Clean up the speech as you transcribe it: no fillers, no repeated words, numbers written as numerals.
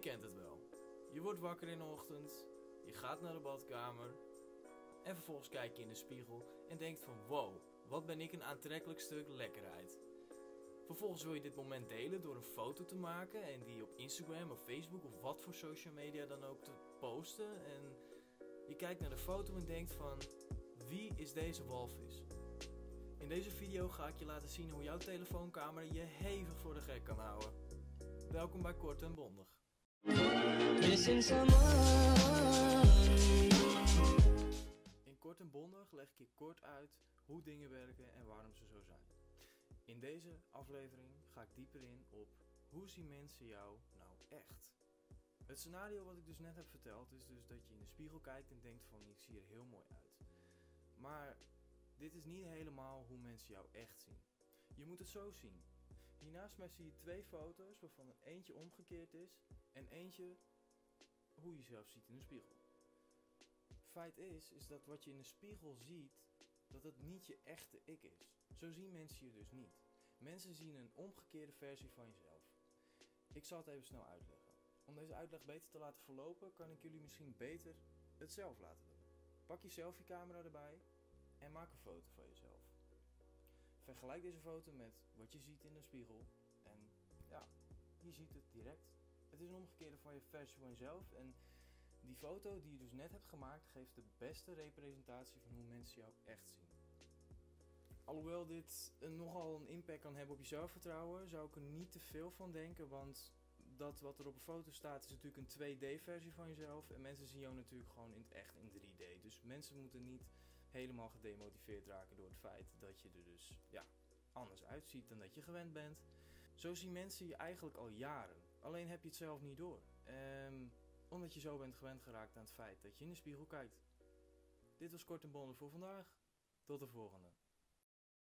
kent het wel. Je wordt wakker in de ochtend, je gaat naar de badkamer en vervolgens kijk je in de spiegel en denkt van wow, wat ben ik een aantrekkelijk stuk lekkerheid. Vervolgens wil je dit moment delen door een foto te maken en die op Instagram of Facebook of wat voor social media dan ook te posten. En je kijkt naar de foto en denkt van wie is deze walvis? In deze video ga ik je laten zien hoe jouw telefooncamera je hevig voor de gek kan houden. Welkom bij Kort en Bondig. In Kort en Bondig leg ik je kort uit hoe dingen werken en waarom ze zo zijn. In deze aflevering ga ik dieper in op hoe zien mensen jou nou echt. Het scenario wat ik dus net heb verteld is dus dat je in de spiegel kijkt en denkt van ik zie er heel mooi uit. Maar dit is niet helemaal hoe mensen jou echt zien. Je moet het zo zien. Hier naast mij zie je twee foto's waarvan er eentje omgekeerd is en eentje hoe je jezelf ziet in de spiegel. Feit is dat wat je in de spiegel ziet, dat het niet je echte ik is. Zo zien mensen je dus niet. Mensen zien een omgekeerde versie van jezelf. Ik zal het even snel uitleggen. Om deze uitleg beter te laten verlopen, kan ik jullie misschien beter het zelf laten doen. Pak je selfiecamera erbij en maak een foto van jezelf. Vergelijk deze foto met wat je ziet in de spiegel en ja, je ziet het direct. Het is een omgekeerde van je versie van jezelf en die foto die je dus net hebt gemaakt geeft de beste representatie van hoe mensen jou echt zien. Alhoewel dit nogal een impact kan hebben op je zelfvertrouwen, zou ik er niet te veel van denken, want dat wat er op een foto staat is natuurlijk een 2D versie van jezelf en mensen zien jou natuurlijk gewoon in het echt in 3D. Dus mensen moeten niet helemaal gedemotiveerd raken door het feit dat je er dus anders uitziet dan dat je gewend bent. Zo zien mensen je eigenlijk al jaren, alleen heb je het zelf niet door. Omdat je zo bent gewend geraakt aan het feit dat je in de spiegel kijkt. Dit was Kort en Bondig voor vandaag. Tot de volgende.